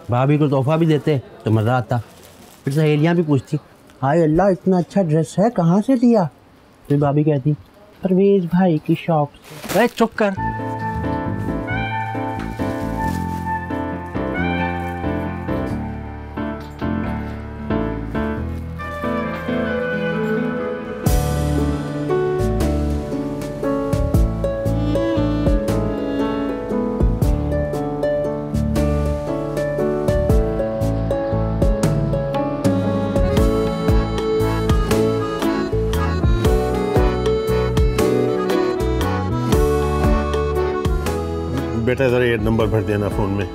भाभी को तोहफा भी देते तो मज़ा आता। फिर सहेलियाँ भी पूछती, हाय अल्लाह इतना अच्छा ड्रेस है, कहाँ से लिया? फिर भाभी कहती, परवेज भाई की शॉप से। अरे चुप कर। बेटा जरा ये नंबर भर देना फोन में।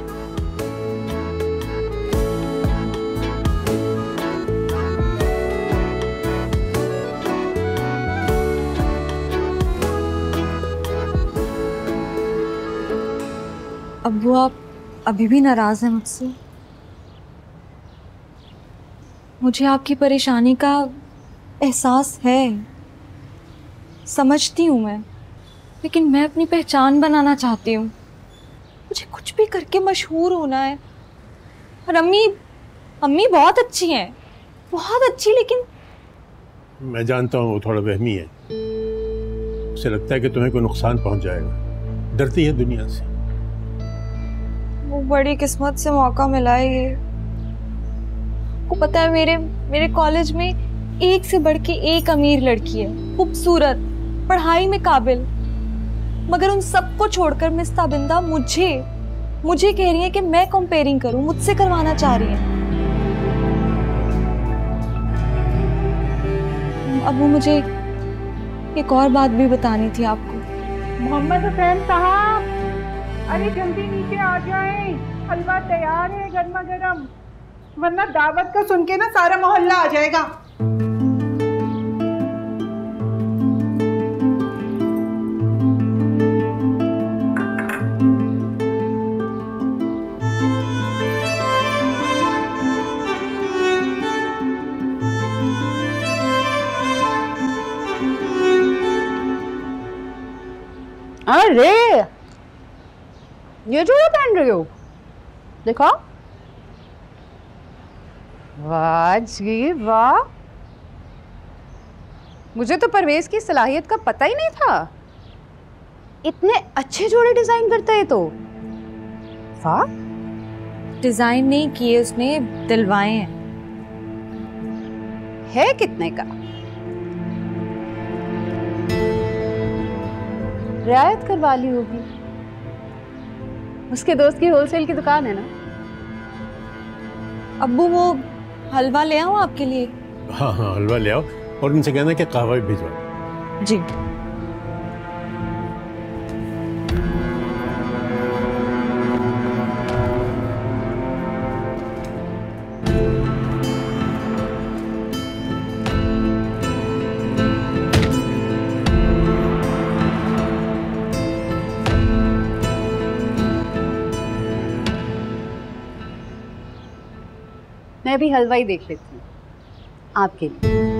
अब्बू आप अभी भी नाराज हैं मुझसे? मुझे आपकी परेशानी का एहसास है, समझती हूँ मैं, लेकिन मैं अपनी पहचान बनाना चाहती हूँ। मुझे कुछ भी करके मशहूर होना है। और अम्मी बहुत अच्छी हैं, बहुत अच्छी, लेकिन मैं जानता हूँ वो थोड़ा वहमी है। उसे लगता है कि तुम्हें कोई नुकसान पहुंच जाएगा, डरती है दुनिया से। वो बड़ी किस्मत से मौका मिला है ये। को पता है मेरे कॉलेज में एक से बढ़ के एक अमीर लड़की है, खूबसूरत, पढ़ाई में काबिल, मगर उन सबको छोड़कर मिस ताबिंदा मुझे कह रही है कि मैं कंपेयरिंग करूं, मुझसे करवाना चाह रही है। अब वो मुझे एक और बात भी बतानी थी आपको। मोहम्मद हुसैन साहब, अरे जल्दी नीचे आ जाएं, हलवा तैयार है गर्मा गर्म, वरना दावत का सुन के ना सारा मोहल्ला आ जाएगा। अरे ये जोड़ा पहन रही हो, देखो। वाह जी वाह, मुझे तो परवेज की सलाहियत का पता ही नहीं था। इतने अच्छे जोड़े डिजाइन करता है तो। वाह, डिजाइन नहीं किए उसने, दिलवाए हैं। है कितने का? रियायत करवा ली होगी, उसके दोस्त की होलसेल की दुकान है ना। अब्बू वो हलवा ले आऊं आपके लिए? हाँ हाँ हलवा ले आओ, और उनसे कहना कि कहवा भी भिजवा। जी। मैं भी हलवा ही देख लेती हूँ आपके लिए।